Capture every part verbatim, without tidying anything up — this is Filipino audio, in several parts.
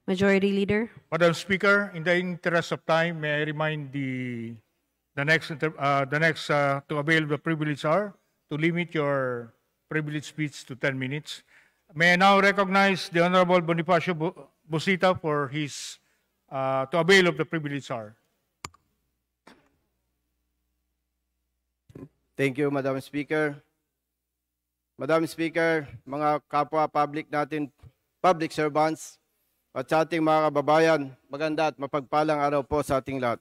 Majority Leader. Madam Speaker, in the interest of time, may I remind the the next inter, uh, the next uh, to avail the privilege hour to limit your privilege speech to ten minutes. May I now recognize the Honorable Bonifacio Busita for his uh, to avail of the privilege hour. Thank you, Madam Speaker. Madam Speaker, mga kapwa public natin, public servants, at sa ating mga kababayan, maganda at mapagpalang araw po sa ating lahat.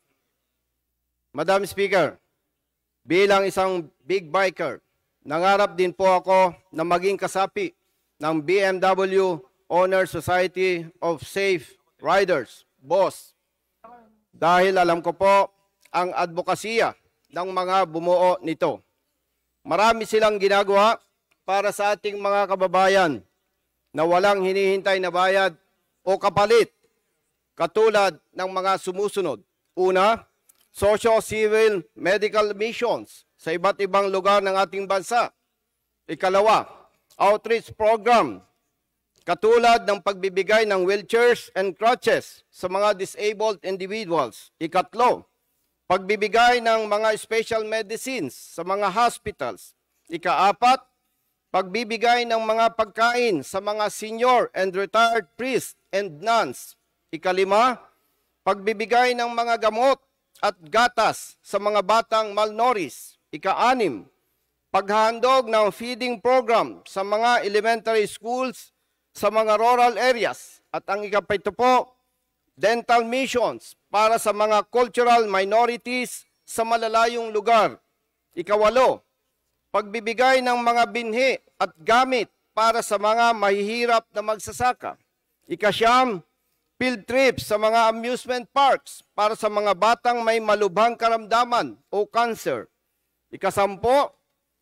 Madam Speaker, bilang isang big biker, nangarap din po ako na maging kasapi ng B M W Honor Society of Safe Riders, B O S. Dahil alam ko po ang advokasya ng mga bumuo nito. Marami silang ginagawa para sa ating mga kababayan na walang hinihintay na bayad o kapalit, katulad ng mga sumusunod. Una, socio-civil medical missions sa iba't ibang lugar ng ating bansa. Ikalawa, outreach program, katulad ng pagbibigay ng wheelchairs and crutches sa mga disabled individuals. Ikatlo, pagbibigay ng mga special medicines sa mga hospitals. Ikaapat, pagbibigay ng mga pagkain sa mga senior and retired priests and nuns. Ikalima, pagbibigay ng mga gamot at gatas sa mga batang malnourished. Ikaanim, paghahandog ng feeding program sa mga elementary schools sa mga rural areas. At ang ikapito po, dental missions para sa mga cultural minorities sa malalayong lugar. Ikawalo, pagbibigay ng mga binhi at gamit para sa mga mahihirap na magsasaka. Ikasyam, field trips sa mga amusement parks para sa mga batang may malubhang karamdaman o cancer. Ikasampo,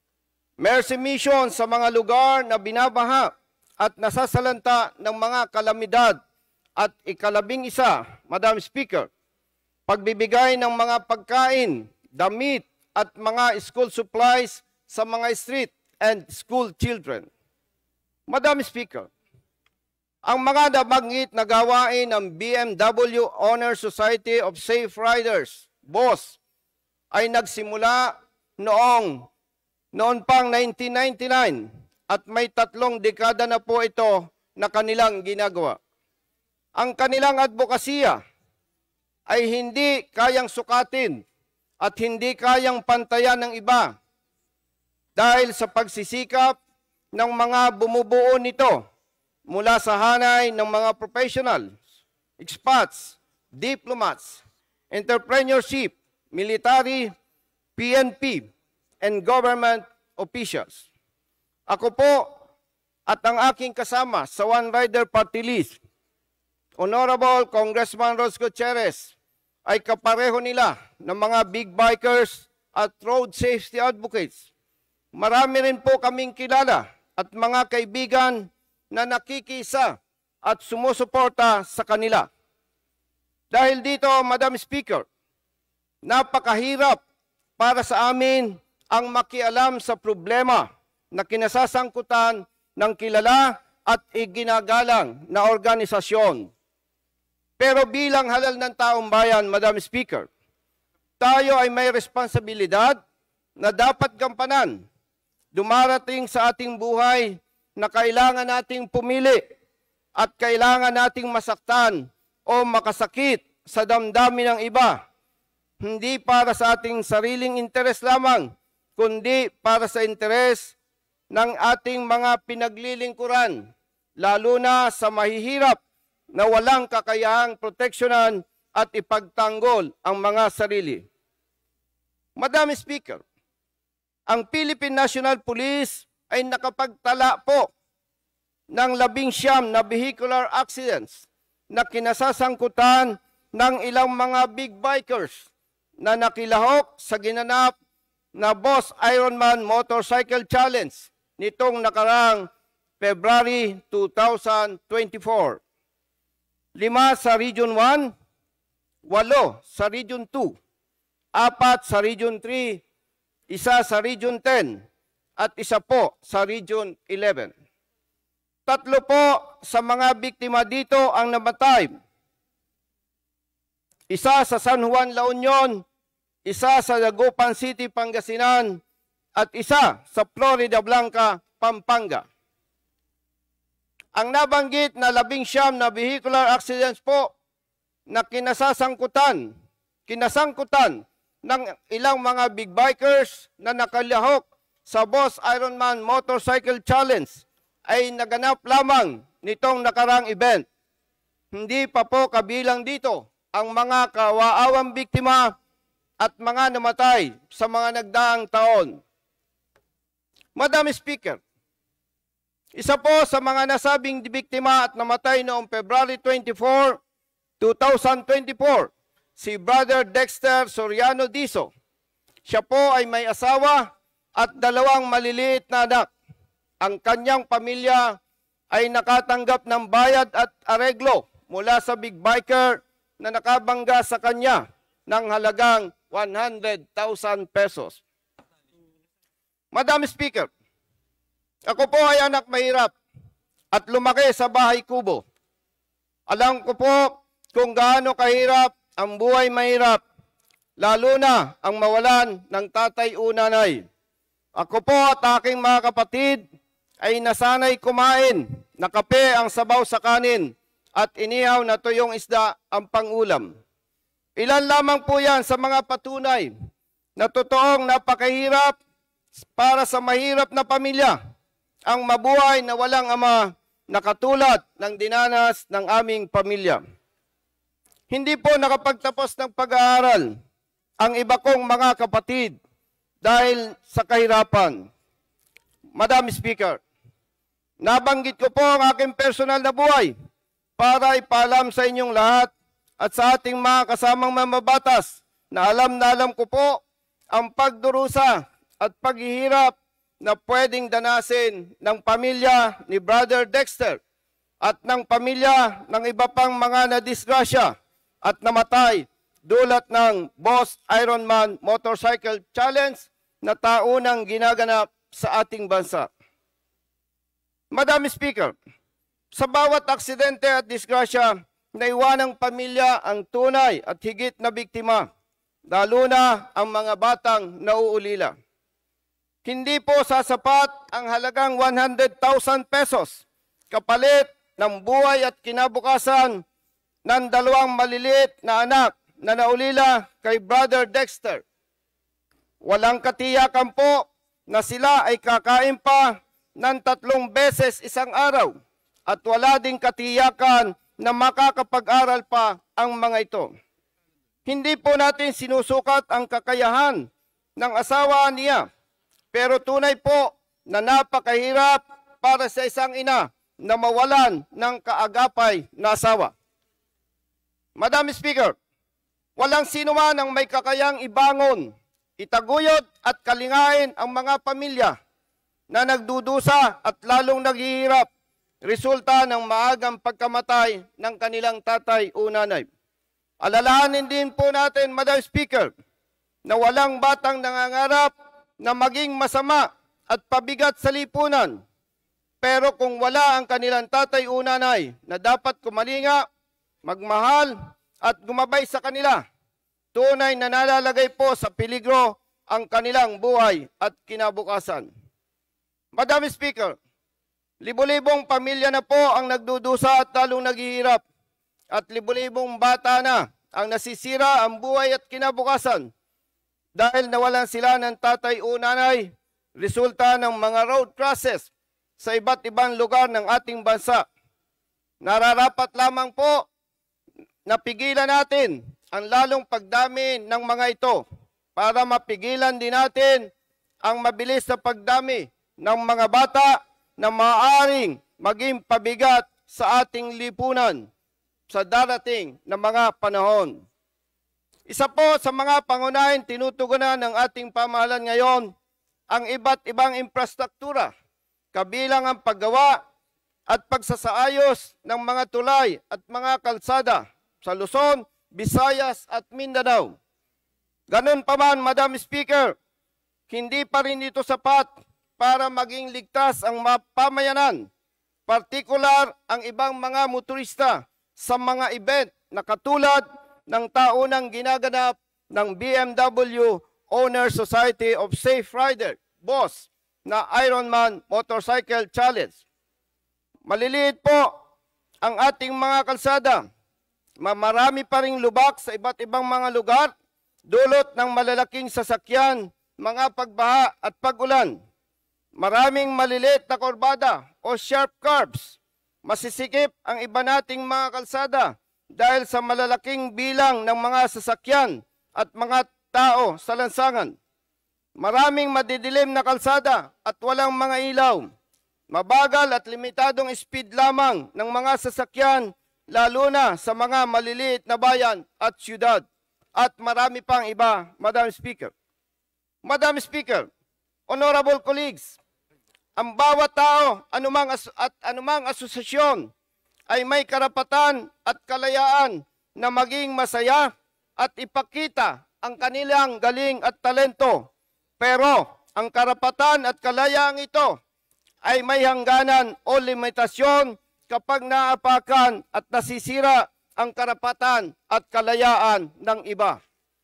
mercy mission sa mga lugar na binabaha at nasasalanta ng mga kalamidad. At ikalabing isa, Madam Speaker, pagbibigay ng mga pagkain, damit at mga school supplies sa mga street and school children. Madam Speaker, ang mga nabanggit na gawain ng B M W Honor Society of Safe Riders, B O S, ay nagsimula noong noon pang nineteen ninety-nine at may tatlong dekada na po ito na kanilang ginagawa. Ang kanilang advokasya ay hindi kayang sukatin at hindi kayang pantayan ng iba dahil sa pagsisikap ng mga bumubuo nito mula sa hanay ng mga professionals, expats, diplomats, entrepreneurship, military, P N P, and government officials. Ako po at ang aking kasama sa One Rider Party List, Honorable Congressman Ros Gutierrez, ay kapareho nila ng mga big bikers at road safety advocates. Marami rin po kaming kilala at mga kaibigan na nakikisa at sumusuporta sa kanila. Dahil dito, Madam Speaker, napakahirap para sa amin ang makialam sa problema na kinasasangkutan ng kilala at iginagalang na organisasyon. Pero bilang halal ng taong bayan, Madam Speaker, tayo ay may responsibilidad na dapat gampanan. Dumarating sa ating buhay na kailangan nating pumili at kailangan nating masaktan o makasakit sa damdamin ng iba. Hindi para sa ating sariling interes lamang, kundi para sa interes ng ating mga pinaglilingkuran, lalo na sa mahihirap na walang kakayahang proteksyonan at ipagtanggol ang mga sarili. Madam Speaker, ang Philippine National Police ay nakapagtala po ng labing siyam na vehicular accidents na kinasasangkutan ng ilang mga big bikers na nakilahok sa ginanap na B O S Ironman Motorcycle Challenge nitong nakarang February two thousand twenty-four. Lima sa Region one, walo sa Region two, apat sa Region three, isa sa Region ten, at isa po sa Region eleven. Tatlo po sa mga biktima dito ang namatay. Isa sa San Juan, La Union, isa sa Dagupan City, Pangasinan, at isa sa Florida Blanca, Pampanga. Ang nabanggit na labing siyam na vehicular accidents po na kinasasangkutan, kinasangkutan ng ilang mga big bikers na nakalahok sa Boss Ironman Motorcycle Challenge ay naganap lamang nitong nakarang event. Hindi pa po kabilang dito ang mga kawaawang biktima at mga namatay sa mga nagdaang taon. Madam Speaker, isa po sa mga nasabing biktima at namatay noong February twenty-fourth, two thousand twenty-four, si Brother Dexter Soriano Diso. Siya po ay may asawa at dalawang maliliit na anak. Ang kanyang pamilya ay nakatanggap ng bayad at areglo mula sa big biker na nakabangga sa kanya ng halagang one hundred thousand pesos. Madam Speaker, ako po ay anak mahirap at lumaki sa bahay kubo. Alam ko po kung gaano kahirap ang buhay mahirap, lalo na ang mawalan ng tatay o nanay. Ako po at aking mga kapatid ay nasanay kumain na kape ang sabaw sa kanin at inihaw na tuyong isda ang pangulam. Ilan lamang po yan sa mga patunay na totoong napakahirap para sa mahirap na pamilya ang mabuhay na walang ama na katulad ng dinanas ng aming pamilya. Hindi po nakapagtapos ng pag-aaral ang iba kong mga kapatid dahil sa kahirapan. Madam Speaker, nabanggit ko po ang aking personal na buhay para ipaalam sa inyong lahat at sa ating mga kasamang mamabatas na alam na alam ko po ang pagdurusa at paghihirap na pwedeng danasin ng pamilya ni Brother Dexter at ng pamilya ng iba pang mga nadisgrasya at namatay dulot ng Boss Ironman Motorcycle Challenge na taunang ginaganap sa ating bansa. Madam Speaker, sa bawat aksidente at disgrasya, naiwanang pamilya ang tunay at higit na biktima, lalo na ang mga batang nauulila. Hindi po sasapat ang halagang one hundred thousand pesos kapalit ng buhay at kinabukasan ng dalawang maliliit na anak na naulila kay Brother Dexter. Walang katiyakan po na sila ay kakain pa ng tatlong beses isang araw at wala ding katiyakan na makakapag-aral pa ang mga ito. Hindi po natin sinusukat ang kakayahan ng asawa niya, pero tunay po na napakahirap para sa isang ina na mawalan ng kaagapay na asawa. Madam Speaker, walang sino man ang may kakayang ibangon, itaguyod at kalingain ang mga pamilya na nagdudusa at lalong naghihirap resulta ng maagang pagkamatay ng kanilang tatay o nanay. Alalahanin din po natin, Madam Speaker, na walang batang nangangarap na maging masama at pabigat sa lipunan. Pero kung wala ang kanilang tatay o nanay na dapat kumalinga, magmahal at gumabay sa kanila, tunay na nalalagay po sa peligro ang kanilang buhay at kinabukasan. Madam Speaker, libo-libong pamilya na po ang nagdudusa at lalong naghihirap at libo-libong bata na ang nasisira ang buhay at kinabukasan dahil nawalan sila ng tatay o nanay resulta ng mga road crashes sa iba't ibang lugar ng ating bansa. Nararapat lamang po na pigilan natin ang lalong pagdami ng mga ito para mapigilan din natin ang mabilis na pagdami ng mga bata na maaaring maging pabigat sa ating lipunan sa darating na mga panahon. Isa po sa mga pangunahing tinutugunan ng ating pamahalaan ngayon ang iba't ibang infrastruktura, kabilang ang paggawa at pagsasaayos ng mga tulay at mga kalsada sa Luzon, Visayas at Mindanao. Ganun pa man, Madam Speaker, hindi pa rin ito sapat para maging ligtas ang pamayanan partikular ang ibang mga motorista sa mga event na katulad ng taunang ginaganap ng B M W Owner Society of Safe Rider, B O S, na Ironman Motorcycle Challenge. Maliliit po ang ating mga kalsada. Marami pa ring lubak sa iba't ibang mga lugar, dulot ng malalaking sasakyan, mga pagbaha at pag-ulan. Maraming maliliit na kurbada o sharp curves. Masisikip ang iba nating mga kalsada dahil sa malalaking bilang ng mga sasakyan at mga tao sa lansangan. Maraming madidilim na kalsada at walang mga ilaw. Mabagal at limitadong speed lamang ng mga sasakyan, lalo na sa mga maliliit na bayan at syudad. At marami pang iba, Madam Speaker. Madam Speaker, honorable colleagues, ang bawat tao anumang as at anumang asosasyon ay may karapatan at kalayaan na maging masaya at ipakita ang kanilang galing at talento. Pero ang karapatan at kalayaan ito ay may hangganan o limitasyon kapag naapakan at nasisira ang karapatan at kalayaan ng iba.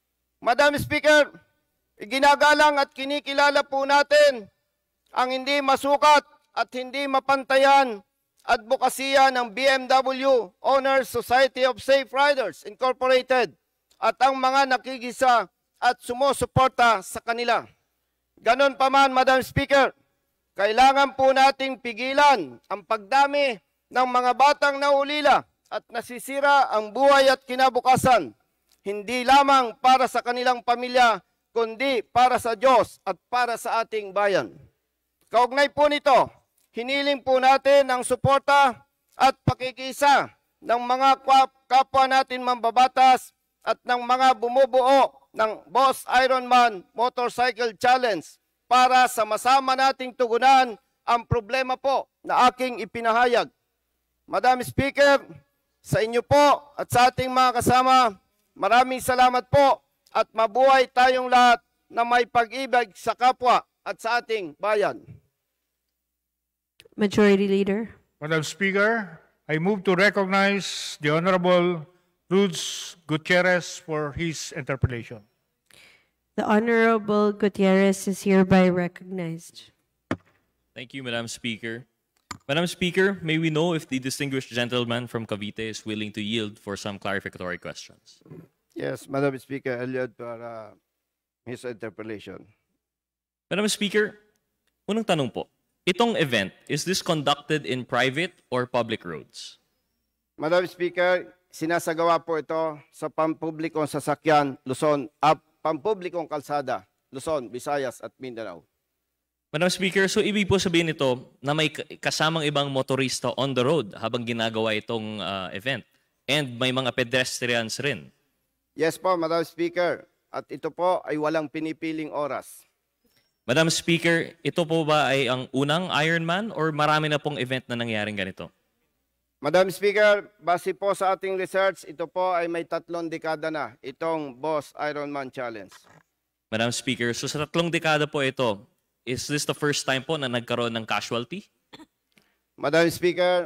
Madam Speaker, iginagalang at kinikilala po natin ang hindi masukat at hindi mapantayan advokasya ng B M W Owners Society of Safe Riders Incorporated at ang mga nakikisa at sumusuporta sa kanila. Ganon pa man, Madam Speaker, kailangan po nating pigilan ang pagdami ng mga batang naulila at nasisira ang buhay at kinabukasan, hindi lamang para sa kanilang pamilya, kundi para sa Diyos at para sa ating bayan. Kaugnay po nito, hiniling po natin ang suporta at pakikisa ng mga kapwa natin mambabatas at ng mga bumubuo ng B O S Ironman Motorcycle Challenge para sama-sama nating tugunan ang problema po na aking ipinahayag. Madam Speaker, sa inyo po at sa ating mga kasama, maraming salamat po at mabuhay tayong lahat na may pag-ibig sa kapwa at sa ating bayan. Majority Leader. Madam Speaker, I move to recognize the Honorable Rudes Gutierrez for his interpellation. The Honorable Gutierrez is hereby recognized. Thank you, Madam Speaker. Madam Speaker, may we know if the distinguished gentleman from Cavite is willing to yield for some clarificatory questions? Yes, Madam Speaker, I yield para his interpellation. Madam Speaker, unang tanong po, itong event, is this conducted in private or public roads? Madam Speaker, sinasagawa po ito sa pampublikong sasakyan, Luzon, at pampublikong kalsada, Luzon, Visayas at Mindanao. Madam Speaker, so ibig po sabihin nito na may kasamang ibang motorista on the road habang ginagawa itong uh, event and may mga pedestrians rin. Yes po, Madam Speaker, at ito po ay walang pinipiling oras. Madam Speaker, ito po ba ay ang unang Ironman or marami na pong event na nangyaring ganito? Madam Speaker, base po sa ating research, ito po ay may tatlong dekada na itong B O S Ironman Challenge. Madam Speaker, so sa tatlong dekada po ito, is this the first time po na nagkaroon ng casualty? Madam Speaker,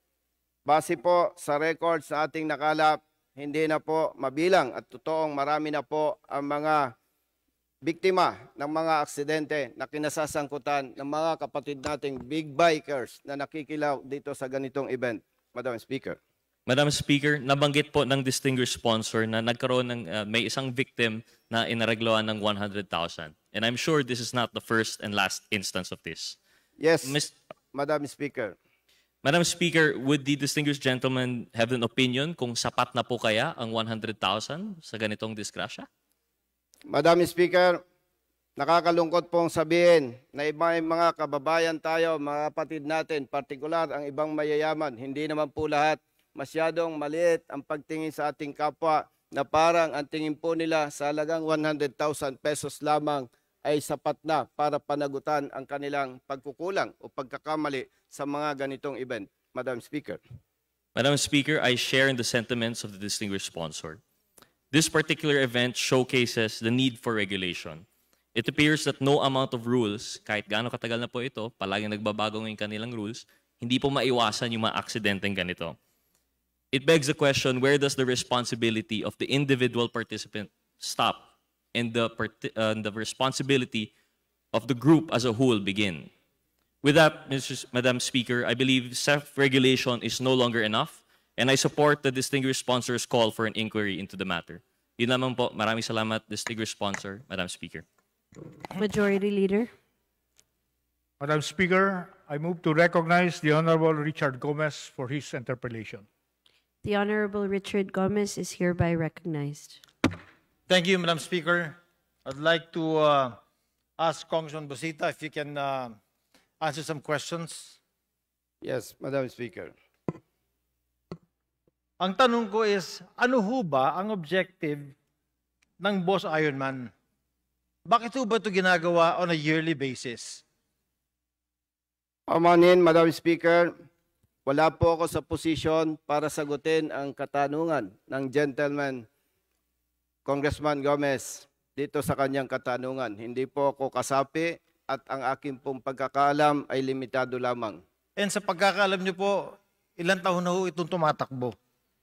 base po sa records na ating nakalap, hindi na po mabilang at totoong marami na po ang mga biktima ng mga aksidente na kinasasangkutan ng mga kapatid nating big bikers na nakikilaw dito sa ganitong event, Madam Speaker. Madam Speaker, nabanggit po ng distinguished sponsor na nagkaroon ng uh, may isang victim na inaregloan ng one hundred thousand. And I'm sure this is not the first and last instance of this. Yes, Miz Madam Speaker. Madam Speaker, would the distinguished gentleman have an opinion kung sapat na po kaya ang one hundred thousand sa ganitong disgrasya? Madam Speaker, nakakalungkot pong sabihin na ibang mga kababayan tayo, mga kapatid natin, partikular ang ibang mayayaman, hindi naman po lahat, masyadong maliit ang pagtingin sa ating kapwa na parang ang tingin po nila sa halagang one hundred thousand pesos lamang ay sapat na para panagutan ang kanilang pagkukulang o pagkakamali sa mga ganitong event. Madam Speaker. Madam Speaker, I share in the sentiments of the distinguished sponsor. This particular event showcases the need for regulation. It appears that no amount of rules, kahit gaano katagal na po ito, palaging nagbabagong yung kanilang rules, hindi po maiwasan yung mga aksidenteng ganito. It begs the question, where does the responsibility of the individual participant stop and the, uh, the responsibility of the group as a whole begin? With that, Mister Madam Speaker, I believe self-regulation is no longer enough, and I support the distinguished sponsor's call for an inquiry into the matter. Yun lamang po. Maraming salamat, distinguished sponsor, Madam Speaker. Majority Leader. Madam Speaker, I move to recognize the Honorable Richard Gomez for his interpellation. The Honorable Richard Gomez is hereby recognized. Thank you, Madam Speaker. I'd like to uh, ask Congressman Busita if you can uh, answer some questions. Yes, Madam Speaker. Ang tanong ko is, ano ho ba ang objective ng Boss Ironman? Bakit ho ba ito ginagawa on a yearly basis? Amanin, Madam Speaker, wala po ako sa posisyon para sagutin ang katanungan ng gentleman, Congressman Gomez, dito sa kanyang katanungan. Hindi po ako kasapi at ang aking pong pagkakaalam ay limitado lamang. And sa pagkakaalam niyo po, ilang taon na ho itong tumatakbo?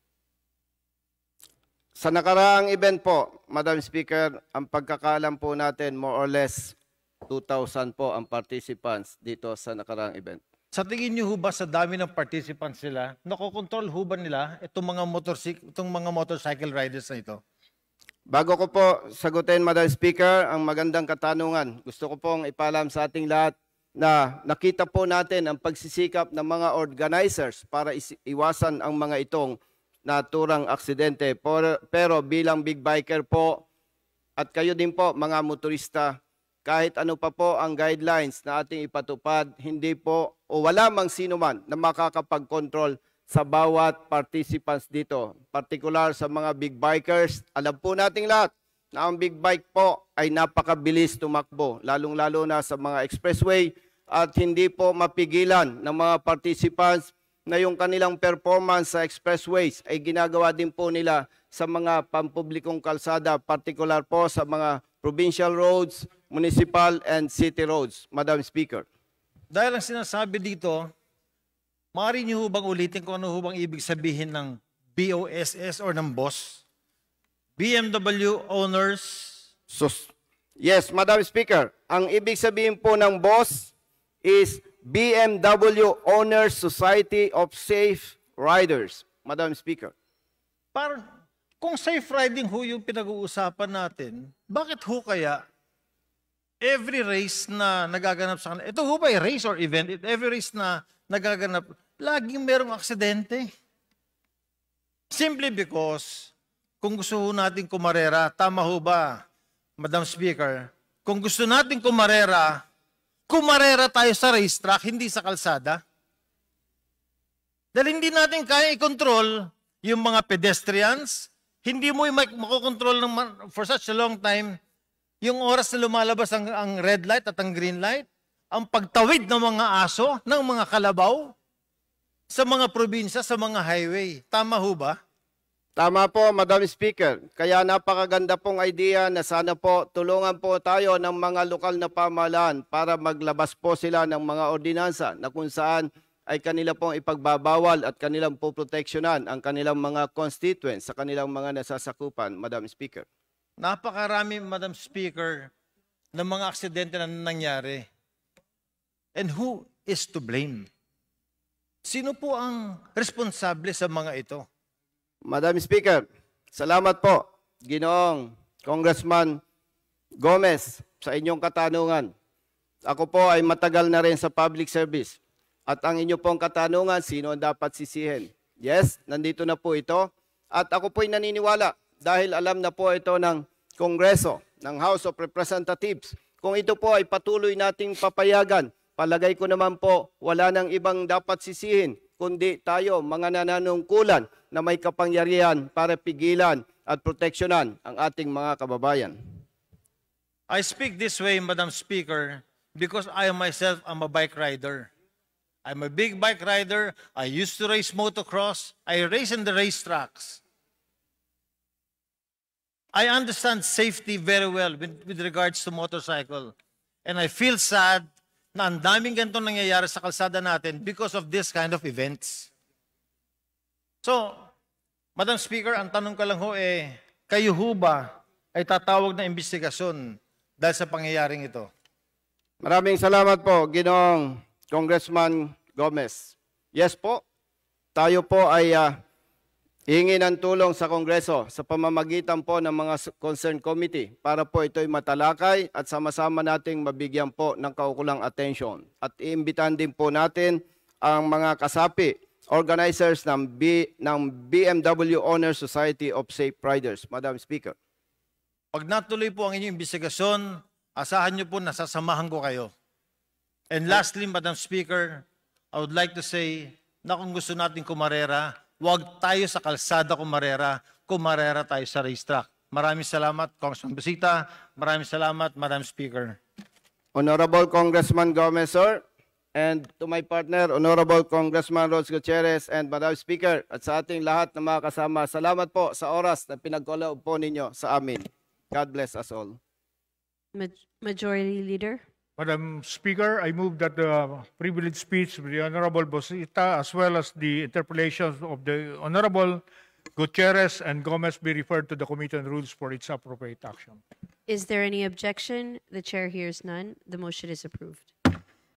Sa nakaraang event po, Madam Speaker, ang pagkakaalam po natin more or less two thousand po ang participants dito sa nakaraang event. Sa tingin niyo ho ba sa dami ng participants nila, nakokontrol ho ba nila itong mga, motorcycle, itong mga motorcycle riders na ito? Bago ko po sagutin, Madam Speaker, ang magandang katanungan, gusto ko pong ipalam sa ating lahat na nakita po natin ang pagsisikap ng mga organizers para iwasan ang mga itong naturang aksidente. Pero bilang big biker po, at kayo din po mga motorista, kahit ano pa po ang guidelines na ating ipatupad, hindi po o wala mang sino man na makakapag-control sa bawat participants dito. Particular sa mga big bikers, alam po nating lahat na ang big bike po ay napakabilis tumakbo, lalong-lalo na sa mga expressway at hindi po mapigilan ng mga participants na yung kanilang performance sa expressways ay ginagawa din po nila sa mga pampublikong kalsada, particular po sa mga provincial roads, municipal and city roads, Madam Speaker. Dahil ang sinasabi dito, maaari niyo ho bang ulitin kung ano ho bang ibig sabihin ng B O S S or ng boss? B M W owners? So, yes, Madam Speaker. Ang ibig sabihin po ng boss is B M W Owners Society of Safe Riders, Madam Speaker. Parang, kung safe riding ho yung pinag-uusapan natin, bakit ho kaya every race na nagaganap sa kanila, ito ho ba ay race or event? Every race na nagaganap, laging merong aksidente. Simply because, kung gusto ho natin kumarera, tama ho ba, Madam Speaker? Kung gusto natin kumarera, kumarera tayo sa racetrack, hindi sa kalsada. Dahil hindi natin kaya i-control yung mga pedestrians, hindi mo makokontrol ng, for such a long time yung oras na lumalabas ang, ang red light at ang green light, ang pagtawid ng mga aso, ng mga kalabaw, sa mga probinsya, sa mga highway. Tama ho ba? Tama po, Madam Speaker. Kaya napakaganda pong idea na sana po tulungan po tayo ng mga lokal na pamahalaan para maglabas po sila ng mga ordinansa na kung saan ay kanila pong ipagbabawal at kanilang po proteksyonan ang kanilang mga constituents sa kanilang mga nasasakupan, Madam Speaker. Napakarami, Madam Speaker, ng mga aksidente na nangyari. And who is to blame? Sino po ang responsable sa mga ito? Madam Speaker, salamat po, Ginoong Congressman Gomez, sa inyong katanungan. Ako po ay matagal na rin sa public service. At ang inyo pong katanungan, sino ang dapat sisihin? Yes, nandito na po ito. At ako po'y naniniwala dahil alam na po ito ng Kongreso, ng House of Representatives. Kung ito po ay patuloy nating papayagan, palagay ko naman po wala nang ibang dapat sisihin, kundi tayo, mga nananungkulan na may kapangyarihan para pigilan at proteksyonan ang ating mga kababayan. I speak this way, Madam Speaker, because I myself am a bike rider. I'm a big bike rider. I used to race motocross. I race in the racetracks. I understand safety very well with, with regards to motorcycle. And I feel sad na ang daming ganito nangyayari sa kalsada natin because of this kind of events. So, Madam Speaker, ang tanong ko lang ho eh, kayo ho ba ay tatawag na investigasyon dahil sa pangyayaring ito? Maraming salamat po, Ginoong Congressman Gomez. Yes po, tayo po ay uh, hingi ng tulong sa Kongreso sa pamamagitan po ng mga concerned committee para po ito'y matalakay at sama-sama nating mabigyan po ng kaukulang atensyon. At iimbitahan din po natin ang mga kasapi, organizers ng, B, ng B M W Honor Society of Safe Riders. Madam Speaker. Pag natuloy po ang inyong investigasyon, asahan niyo po na sasamahan ko kayo. And lastly, Madam Speaker, I would like to say na kung gusto natin kumarera, huwag tayo sa kalsada kumarera, kumarera tayo sa racetrack. Maraming salamat, Congressman Busita. Maraming salamat, Madam Speaker. Honorable Congressman Gomez, sir. And to my partner, Honorable Congressman Rose Gutierrez and Madam Speaker, at sa ating lahat na mga kasama, salamat po sa oras na pinagkaloob po ninyo sa amin. God bless us all. Maj- Majority Leader. Madam Speaker, I move that the privilege speech of the Honorable Bosita as well as the interpellations of the Honorable Gutierrez and Gomez be referred to the Committee on Rules for its appropriate action. Is there any objection? The chair hears none. The motion is approved.